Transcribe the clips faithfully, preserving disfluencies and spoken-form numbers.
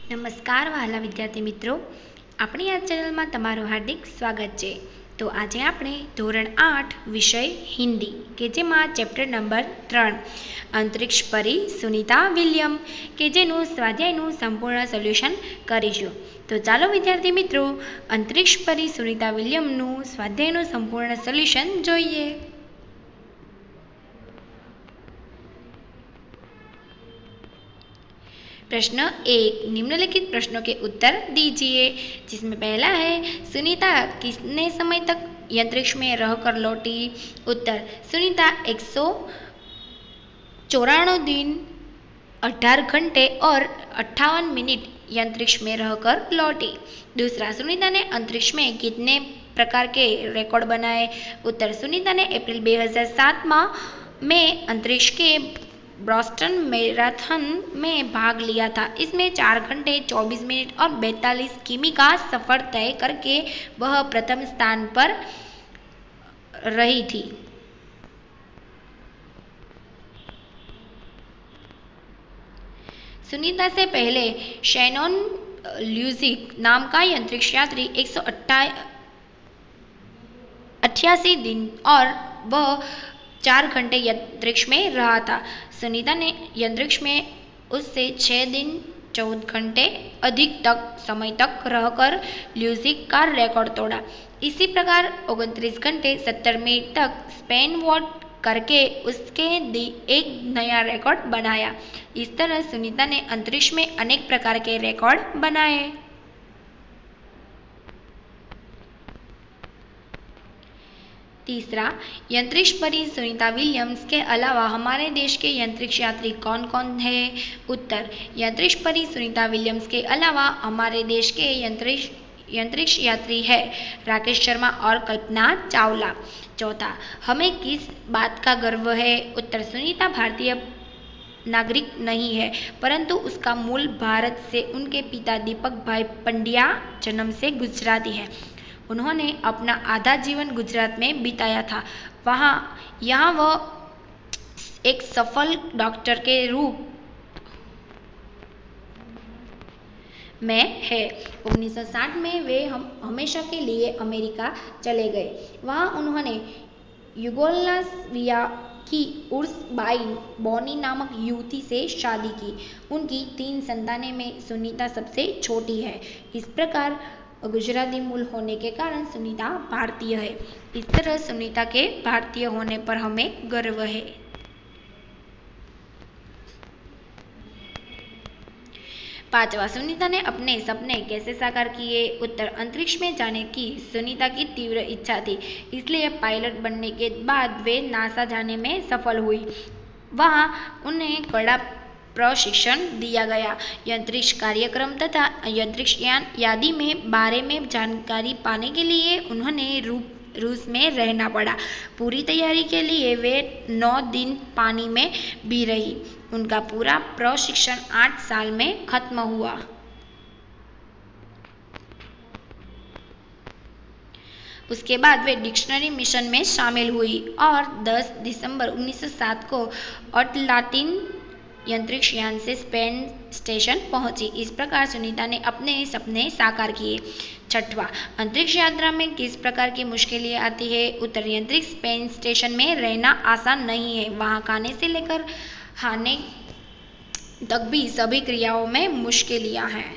નમસ્કાર વહાલા વિદ્યાર્થી મિત્રો, આપણી આ ચેનલમાં તમારું હાર્દિક સ્વાગત છે. તો આજે આપણે ધોરણ આઠ વિષય હિન્દી કે જેમાં ચેપ્ટર નંબર ત્રણ અંતરિક્ષ પરી સુનિતા વિલિયમ કે જેનું સ્વાધ્યાયનું સંપૂર્ણ સોલ્યુશન કરીશું. તો ચાલો વિદ્યાર્થી મિત્રો અંતરિક્ષ પરી સુનિતા વિલિયમનું સ્વાધ્યાયનું સંપૂર્ણ સોલ્યુશન જોઈએ. प्रश्न एक, निम्नलिखित प्रश्नों के उत्तर दीजिए. जिसमें पहला है, सुनीता कितने समय तक अंतरिक्ष में रहकर लौटी? उत्तर, सुनीता एक सौ चौराणु दिन अठारह घंटे और अट्ठावन मिनट अंतरिक्ष में रहकर लौटी. दूसरा, सुनीता ने अंतरिक्ष में कितने प्रकार के रिकॉर्ड बनाए? उत्तर, सुनीता ने अप्रैल दो हज़ार सात में अंतरिक्ष के बोस्टन मैराथन में भाग लिया था. इसमें चार घंटे चौबीस मिनट और बैतालीस किमी का सफर तय करके वह प्रथम स्थान पर रही थी. सुनीता से पहले शैनोन ल्यूजिक नाम का अंतरिक्ष यात्री एक सौ अट्ठासी दिन और वह चार घंटे अंतरिक्ष में रहा था. सुनीता ने अंतरिक्ष में उससे छः दिन चौदह घंटे अधिक तक समय तक रहकर ल्यूजिक का रिकॉर्ड तोड़ा. इसी प्रकार उनतीस घंटे सत्तर मिनट तक स्पेन वॉक करके उसके एक नया रिकॉर्ड बनाया. इस तरह सुनीता ने अंतरिक्ष में अनेक प्रकार के रिकॉर्ड बनाए. तीसरा, अंतरिक्ष परी सुनीता विलियम्स के अलावा हमारे देश के अंतरिक्ष यात्री कौन कौन हैं? उत्तर, अंतरिक्ष परी सुनीता विलियम्स के अलावा हमारे देश के अंतरिक्ष अंतरिक्ष यात्री है राकेश शर्मा और कल्पना चावला. चौथा, हमें किस बात का गर्व है? उत्तर, सुनीता भारतीय नागरिक नहीं है परंतु उसका मूल भारत से उनके पिता दीपक भाई पंड्या जन्म से गुजराती है. उन्होंने अपना आधा जीवन गुजरात में बिताया था. वहाँ यहाँ वह एक सफल डॉक्टर के रूप में है. उन्नीस सौ साठ में वे हम हमेशा के लिए अमेरिका चले गए. वहाँ उन्होंने युगोस्लाविया की उर्स बाई बोनी नामक युवती से शादी की. उनकी तीन संतानें में सुनीता सबसे छोटी है. इस प्रकार गुजराती मूल होने के कारण सुनीता भारतीय है. इस तरह सुनीता के भारतीय होने पर हमें गर्व है. पांचवा, सुनीता ने अपने सपने कैसे साकार किए? उत्तर, अंतरिक्ष में जाने की सुनीता की तीव्र इच्छा थी, इसलिए पायलट बनने के बाद वे नासा जाने में सफल हुई. वहाँ उन्हें कड़ा प्रशिक्षण दिया गया. अंतरिक्ष कार्यक्रम तथा अंतरिक्ष यान यादी में बारे में जानकारी पाने के लिए उन्होंने रूस में रहना पड़ा. पूरी तैयारी के लिए वे नौ दिन पानी में भी रही. उनका पूरा प्रशिक्षण आठ साल में खत्म हुआ. उसके बाद वे डिक्शनरी मिशन में शामिल हुई और दस दिसंबर उन्नीस सौ सात को अटलांटिन अंतरिक्ष यान से स्पेन स्टेशन पहुंची. इस प्रकार सुनीता ने अपने सपने साकार किए. छठवा, अंतरिक्ष यात्रा में किस प्रकार की मुश्किलें आती है? उत्तर, अंतरिक्ष स्पेन स्टेशन में रहना आसान नहीं है. वहां खाने से लेकर खाने तक भी सभी क्रियाओं में मुश्किलियां हैं.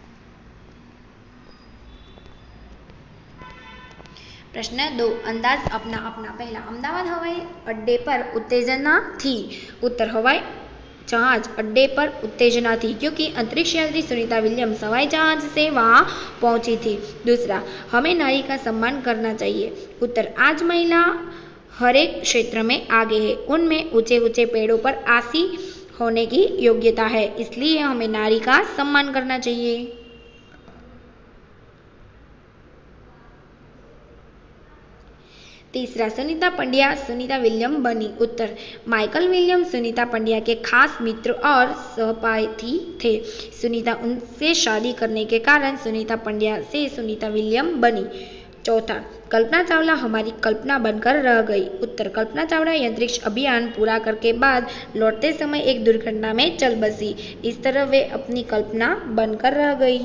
प्रश्न दो, अंदाज अपना अपना. पहला, अहमदाबाद हवाई अड्डे पर उत्तेजना थी. उत्तर, हवाई जहाज अड्डे पर उत्तेजना थी क्योंकि अंतरिक्ष यात्री सुनीता विलियम्स हवाई जहाज से वहां पहुंची थी. दूसरा, हमें नारी का सम्मान करना चाहिए. उत्तर, आज महिला हर एक क्षेत्र में आगे है. उनमें ऊंचे ऊंचे पेड़ों पर आसीन होने की योग्यता है, इसलिए हमें नारी का सम्मान करना चाहिए. तीसरा, सुनीता पंड्या सुनीता विलियम बनी. उत्तर, माइकल विलियम सुनीता पंड्या के खास मित्र और सहपाठी थे. सुनीता उनसे शादी करने के कारण सुनीता पंड्या से सुनीता विलियम बनी. चौथा, कल्पना चावला हमारी कल्पना बनकर रह गई। उत्तर, कल्पना चावला अंतरिक्ष अभियान पूरा करके बाद लौटते समय एक दुर्घटना में चल बसी। इस तरह वे अपनी कल्पना बनकर रह गई।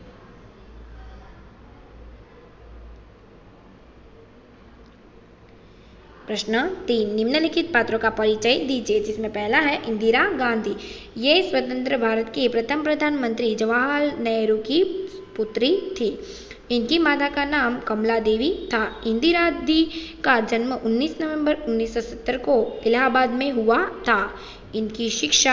प्रश्न तीन, निम्नलिखित पात्रों का परिचय दीजिए, जिसमें पहला है इंदिरा गांधी। ये स्वतंत्र भारत की प्रथम प्रधानमंत्री जवाहरलाल नेहरू की पुत्री थी। इनकी माता का नाम कमला देवी था। इंदिरा गांधी का जन्म उन्नीस नवंबर उन्नीस सौ सत्तर को इलाहाबाद में हुआ था। इनकी शिक्षा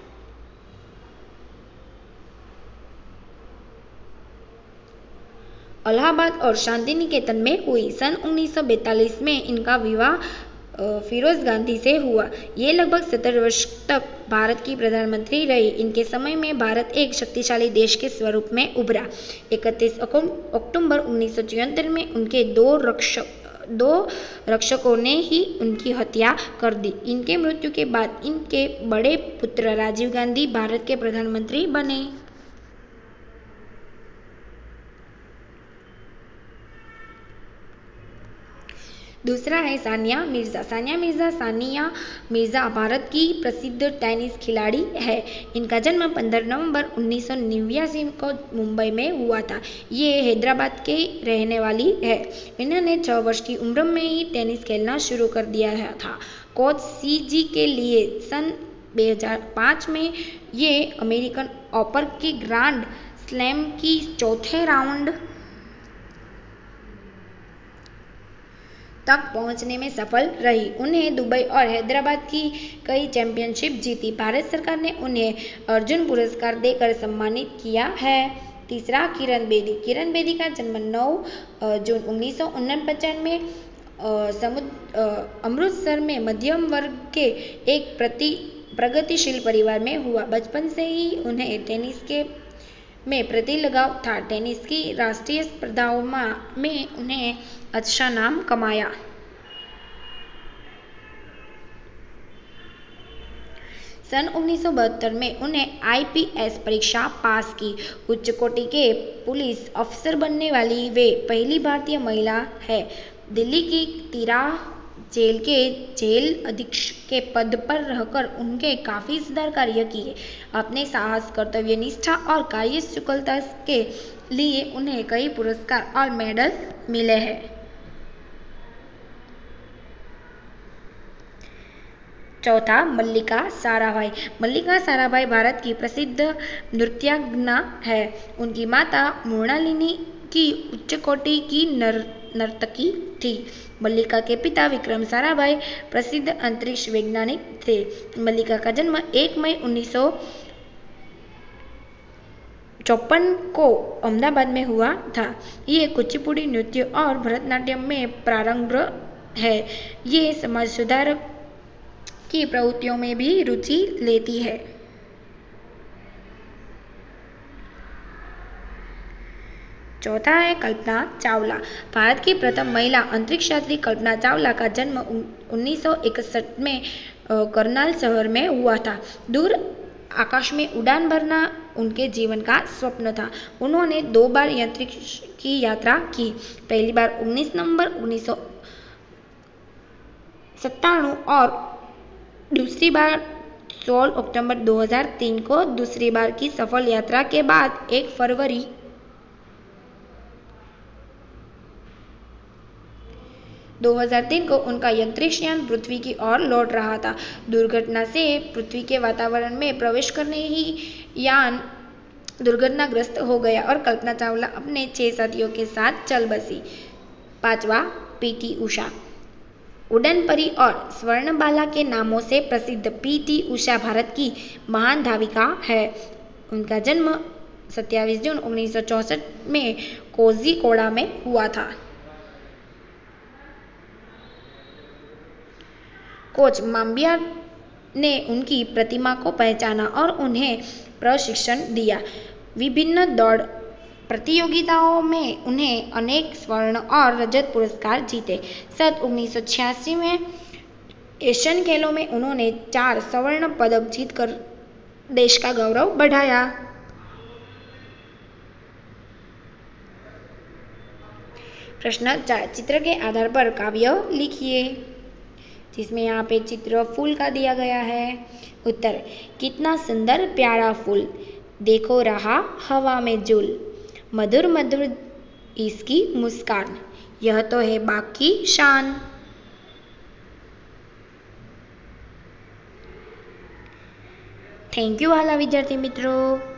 इलाहाबाद और शांति निकेतन में हुई। सन उन्नीस सौ बैतालीस में इनका विवाह फिरोज गांधी से हुआ। ये लगभग सत्तर वर्ष तक भारत की प्रधानमंत्री रही। इनके समय में भारत एक शक्तिशाली देश के स्वरूप में उभरा। इकतीस अक्टूबर उन्नीस सौ छिहत्तर में उनके दो रक्षक दो रक्षकों ने ही उनकी हत्या कर दी। इनके मृत्यु के बाद इनके बड़े पुत्र राजीव गांधी भारत के प्रधानमंत्री बने। दूसरा है सानिया मिर्जा। सानिया मिर्जा सानिया मिर्जा भारत की प्रसिद्ध टेनिस खिलाड़ी है। इनका जन्म पंद्रह नवंबर उन्नीस सौ निन्यासी को मुंबई में हुआ था। ये हैदराबाद के रहने वाली है। इन्होंने छह वर्ष की उम्र में ही टेनिस खेलना शुरू कर दिया था। कोच सी जी के लिए सन दो हज़ार पाँच में ये अमेरिकन ओपन की ग्रांड स्लैम की चौथे राउंड तक पहुंचने में सफल रही। उन्हें दुबई और हैदराबाद की कई चैंपियनशिप जीती। भारत सरकार ने उन्हें अर्जुन पुरस्कार देकर सम्मानित किया है। तीसरा, किरण बेदी। किरण बेदी का जन्म नौ जून उन्नीस सौ उनपचास में समुद्र अमृतसर में मध्यम वर्ग के एक प्रति प्रगतिशील परिवार में हुआ। बचपन से ही उन्हें टेनिस के में प्रति लगाव था। टेनिस की राष्ट्रीय स्पर्धाओं में उन्हें अच्छा नाम कमाया। सन उन्नीस सौ बहत्तर में उन्हें आई पी एस परीक्षा पास की। उच्च कोटि के पुलिस अफसर बनने वाली वे पहली भारतीय महिला है। दिल्ली की तिराह जेल के जेल अधीक्षक के पद पर रहकर उनके काफी सुधार कार्य किए। अपने साहस, कर्तव्य निष्ठा और कार्यकुशलता के लिए उन्हें कई पुरस्कार और मेडल मिले हैं। चौथा, मल्लिका साराभाई। मल्लिका साराभाई भारत की प्रसिद्ध नृत्यांगना है। उनकी माता मृणालिनी की उच्च कोटि की नर नर्तकी थी। मल्लिका के पिता विक्रम साराभाई प्रसिद्ध अंतरिक्ष वैज्ञानिक थे। मल्लिका का जन्म एक मई उन्नीस सौ चौपन को अहमदाबाद में हुआ था। ये कुचिपुड़ी नृत्य और भरतनाट्यम में प्रारंभ है। ये समाज सुधारक की प्रवृत्तियों में भी रुचि लेती है। चौथा है कल्पना चावला। भारत की प्रथम महिला अंतरिक्ष यात्री कल्पना चावला का जन्म उन्नीस सौ इकसठ में करनाल शहर में हुआ था। दूर आकाश में उड़ान भरना उनके जीवन का स्वप्न था। उन्होंने दो बार अंतरिक्ष की यात्रा की। पहली बार उन्नीस नवंबर उन्नीस सौ सत्तानवे और दूसरी बार सोलह अक्टूबर दो हज़ार तीन को। दूसरी बार की सफल यात्रा के बाद एक फरवरी दो हज़ार तीन को उनका अंतरिक्ष यान पृथ्वी की ओर लौट रहा था। दुर्घटना से पृथ्वी के वातावरण में प्रवेश करने ही यान दुर्घटनाग्रस्त हो गया और कल्पना चावला अपने छह साथियों के साथ चल बसी। पांचवा, पीटी उषा। उड़न परी और स्वर्णबाला के नामों से प्रसिद्ध पीटी उषा भारत की महान धाविका है। उनका जन्म सत्ताईस जून उन्नीस सौ चौसठ में कोझीकोड़ा में हुआ था। कोच माम्बिया ने उनकी प्रतिभा को पहचाना और उन्हें प्रशिक्षण दिया। विभिन्न दौड़ प्रतियोगिताओं में उन्हें अनेक स्वर्ण और रजत पुरस्कार जीते। सन उन्नीस सौ छियासी में एशियन खेलों में उन्होंने चार स्वर्ण पदक जीतकर देश का गौरव बढ़ाया। प्रश्न चार, चित्र के आधार पर काव्य लिखिए, जिसमें यहाँ पे चित्र फूल का दिया गया है। उत्तर, कितना सुंदर प्यारा फूल, देखो रहा हवा में झूल, मधुर मधुर इसकी मुस्कान, यह तो है बाग की शान। थैंक यू वाला विद्यार्थी मित्रों।